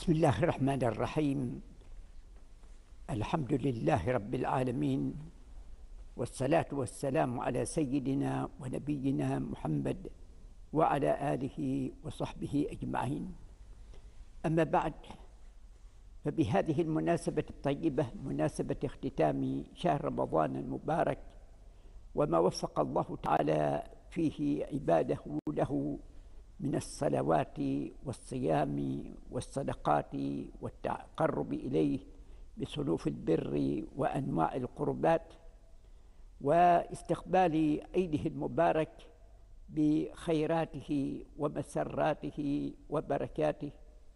بسم الله الرحمن الرحيم. الحمد لله رب العالمين، والصلاة والسلام على سيدنا ونبينا محمد وعلى آله وصحبه أجمعين. أما بعد، فبهذه المناسبة الطيبة، مناسبة اختتام شهر رمضان المبارك، وما وفق الله تعالى فيه عباده له من الصلوات والصيام والصدقات والتقرب إليه بصنوف البر وأنواع القربات، واستقبال عيده المبارك بخيراته ومسراته وبركاته،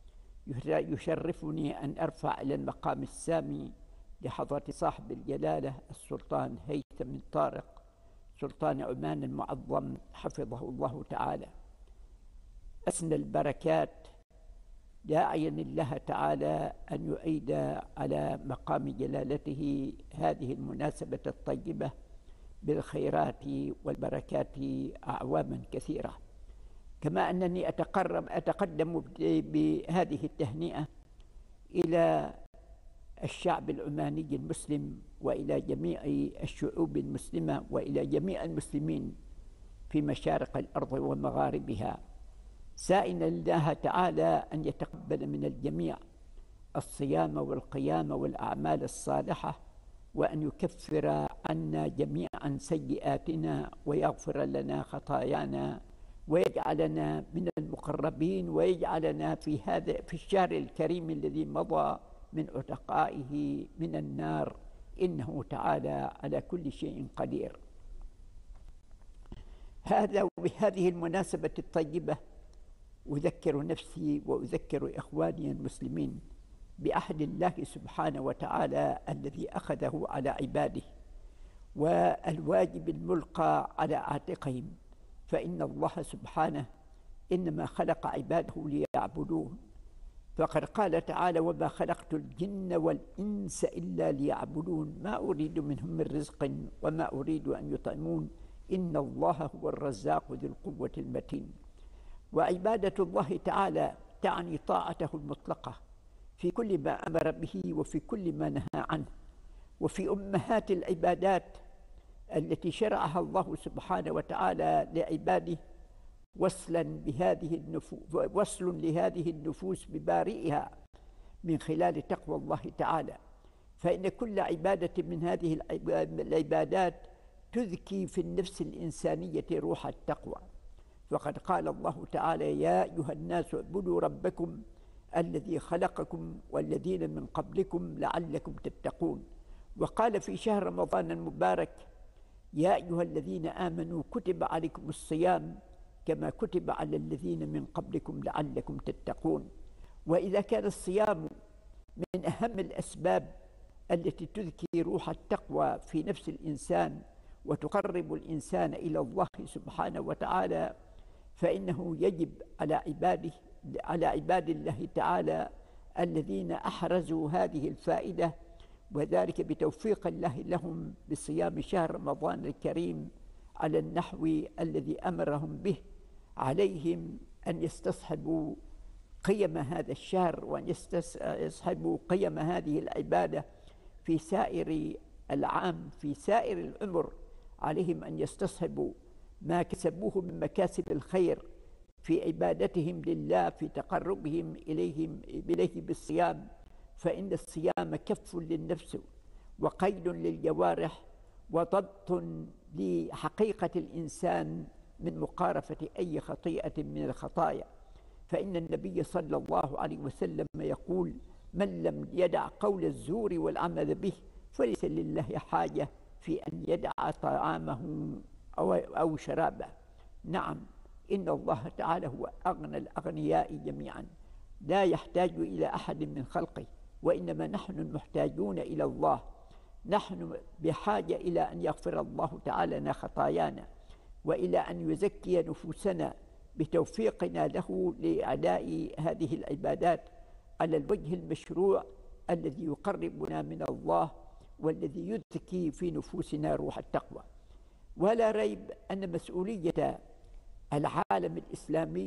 يشرفني أن أرفع إلى المقام السامي لحضرة صاحب الجلالة السلطان هيثم بن طارق سلطان عمان المعظم حفظه الله تعالى أسنى البركات، داعيا الله تعالى أن يعيد على مقام جلالته هذه المناسبة الطيبة بالخيرات والبركات أعواما كثيرة. كما أنني أتقدم بهذه التهنئة إلى الشعب العماني المسلم، وإلى جميع الشعوب المسلمة، وإلى جميع المسلمين في مشارق الأرض ومغاربها، سائلا الله تعالى أن يتقبل من الجميع الصيام والقيام والأعمال الصالحة، وأن يكفر عنا جميعا سيئاتنا ويغفر لنا خطايانا، ويجعلنا من المقربين، ويجعلنا في الشهر الكريم الذي مضى من عتقائه من النار، إنه تعالى على كل شيء قدير. هذا وبهذه المناسبة الطيبة أذكر نفسي وأذكر إخواني المسلمين بعهد الله سبحانه وتعالى الذي أخذه على عباده، والواجب الملقى على عاتقهم، فإن الله سبحانه إنما خلق عباده ليعبدوه، فقد قال تعالى: وما خلقت الجن والإنس إلا ليعبدون ما أريد منهم من رزق وما أريد أن يطعمون إن الله هو الرزاق ذو القوة المتين. وعبادة الله تعالى تعني طاعته المطلقة في كل ما أمر به وفي كل ما نهى عنه، وفي أمهات العبادات التي شرعها الله سبحانه وتعالى لعباده وصل لهذه النفوس ببارئها من خلال تقوى الله تعالى، فإن كل عبادة من هذه العبادات تذكي في النفس الإنسانية روح التقوى. فقد قال الله تعالى: يا أيها الناس اعبدوا ربكم الذي خلقكم والذين من قبلكم لعلكم تتقون. وقال في شهر رمضان المبارك: يا أيها الذين آمنوا كتب عليكم الصيام كما كتب على الذين من قبلكم لعلكم تتقون. وإذا كان الصيام من أهم الأسباب التي تذكي روح التقوى في نفس الإنسان وتقرب الإنسان إلى الله سبحانه وتعالى، فإنه يجب على عباد الله تعالى الذين أحرزوا هذه الفائدة، وذلك بتوفيق الله لهم بصيام شهر رمضان الكريم على النحو الذي أمرهم به، عليهم أن يستصحبوا قيم هذا الشهر، وأن يستصحبوا قيم هذه العبادة في سائر العام، في سائر العمر. عليهم أن يستصحبوا ما كسبوه من مكاسب الخير في عبادتهم لله، في تقربهم إليه بالصيام، فإن الصيام كف للنفس وقيد للجوارح وضبط لحقيقة الإنسان من مقارفة أي خطيئة من الخطايا. فإن النبي صلى الله عليه وسلم يقول: من لم يدع قول الزور والعمل به فليس لله حاجة في أن يدع طعامه أو شرابه. نعم، إن الله تعالى هو أغنى الأغنياء جميعا، لا يحتاج إلى أحد من خلقه، وإنما نحن المحتاجون إلى الله. نحن بحاجة إلى أن يغفر الله تعالى لنا خطايانا، وإلى أن يزكي نفوسنا بتوفيقنا له لأداء هذه العبادات على الوجه المشروع الذي يقربنا من الله، والذي يزكي في نفوسنا روح التقوى. ولا ريب أن مسؤولية العالم الإسلامي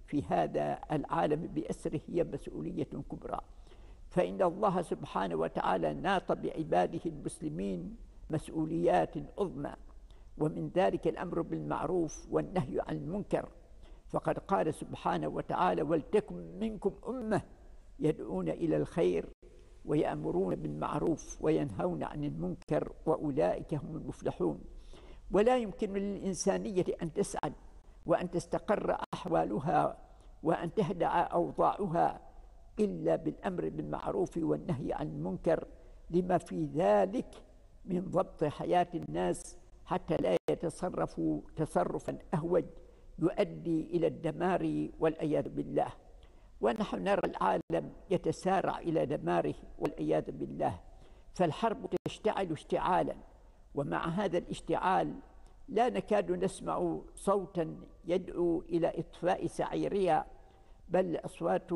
في هذا العالم بأسره هي مسؤولية كبرى، فإن الله سبحانه وتعالى ناط بعباده المسلمين مسؤوليات عظمى، ومن ذلك الأمر بالمعروف والنهي عن المنكر، فقد قال سبحانه وتعالى: ولتكن منكم أمة يدعون إلى الخير ويأمرون بالمعروف وينهون عن المنكر وأولئك هم المفلحون. ولا يمكن للإنسانية أن تسعد وأن تستقر أحوالها وأن تهدأ أوضاعها إلا بالأمر بالمعروف والنهي عن المنكر، لما في ذلك من ضبط حياة الناس حتى لا يتصرفوا تصرفا أهوج يؤدي إلى الدمار والعياذ بالله. ونحن نرى العالم يتسارع إلى دماره والعياذ بالله، فالحرب تشتعل اشتعالا، ومع هذا الاشتعال لا نكاد نسمع صوتا يدعو إلى إطفاء سعيرها، بل الأصوات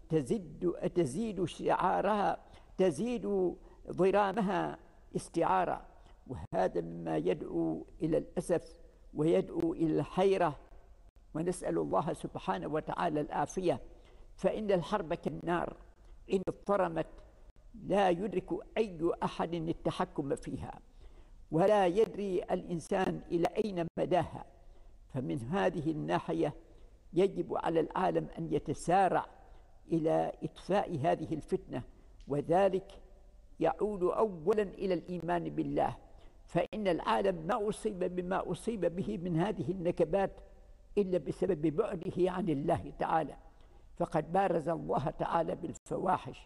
تزيد شعارها، تزيد ضرامها استعارة، وهذا مما يدعو إلى الأسف ويدعو إلى الحيرة، ونسأل الله سبحانه وتعالى العافية. فإن الحرب كالنار إن اضطرمت لا يدرك أي أحد التحكم فيها، ولا يدري الإنسان إلى أين مداها. فمن هذه الناحية يجب على العالم أن يتسارع إلى إطفاء هذه الفتنة، وذلك يعود أولا إلى الإيمان بالله، فإن العالم ما أصيب بما أصيب به من هذه النكبات إلا بسبب بعده عن الله تعالى، فقد بارز الله تعالى بالفواحش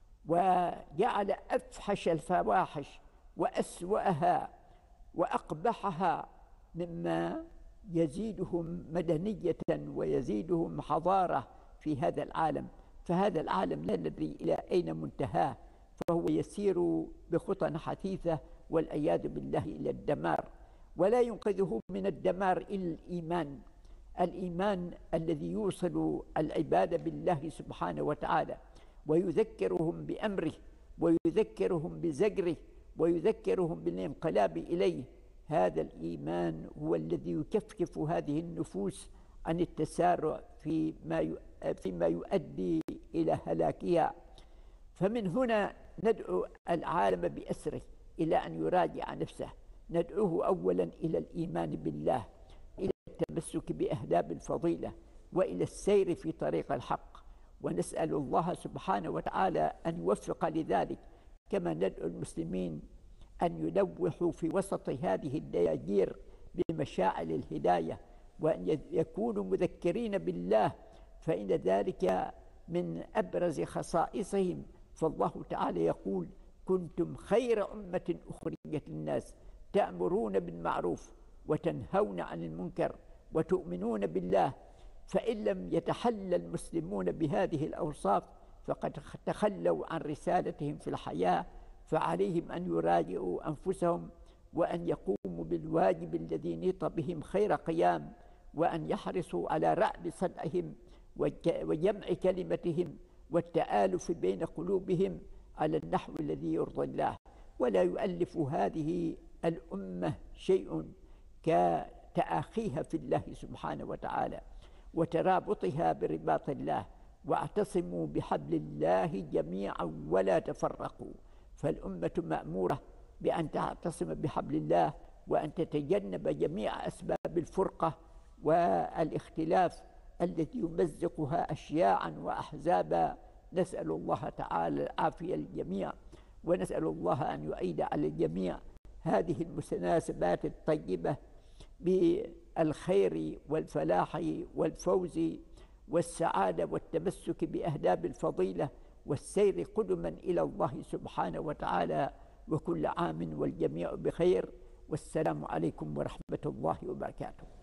وجعل أفحش الفواحش وأسوأها وأقبحها مما يزيدهم مدنية ويزيدهم حضارة في هذا العالم. فهذا العالم لا ندري إلى أين منتهاه، فهو يسير بخطى حثيثة والعياذ بالله إلى الدمار، ولا ينقذه من الدمار إلا الإيمان، الإيمان الذي يوصل العباد بالله سبحانه وتعالى ويذكرهم بأمره ويذكرهم بزجره ويذكرهم بالانقلاب إليه. هذا الإيمان هو الذي يكفكف هذه النفوس عن التسارع فيما يؤدي إلى هلاكها. فمن هنا ندعو العالم بأسره إلى أن يراجع نفسه، ندعوه أولا إلى الإيمان بالله، إلى التمسك بأهداب الفضيلة، وإلى السير في طريق الحق، ونسأل الله سبحانه وتعالى أن يوفق لذلك. كما ندعو المسلمين أن يلوحوا في وسط هذه الدياجير بمشاعل الهداية، وأن يكونوا مذكرين بالله، فإن ذلك من أبرز خصائصهم. فالله تعالى يقول: كنتم خير أمة أخرجت للناس تأمرون بالمعروف وتنهون عن المنكر وتؤمنون بالله. فإن لم يتحلى المسلمون بهذه الأوصاف فقد تخلوا عن رسالتهم في الحياة، فعليهم أن يراجعوا أنفسهم وأن يقوموا بالواجب الذي نيط بهم خير قيام، وأن يحرصوا على رأب صدعهم وجمع كلمتهم والتآلف بين قلوبهم على النحو الذي يرضي الله. ولا يؤلف هذه الأمة شيء كتآخيها في الله سبحانه وتعالى وترابطها برباط الله. واعتصموا بحبل الله جميعا ولا تفرقوا، فالأمة مأمورة بأن تعتصم بحبل الله وأن تتجنب جميع أسباب الفرقة والاختلاف التي يمزقها أشياعا وأحزابا. نسأل الله تعالى العافية للجميع، ونسأل الله أن يعيد على الجميع هذه المناسبات الطيبة بالخير والفلاح والفوز والسعادة والتمسك بأهداب الفضيلة والسير قدما إلى الله سبحانه وتعالى. وكل عام والجميع بخير، والسلام عليكم ورحمة الله وبركاته.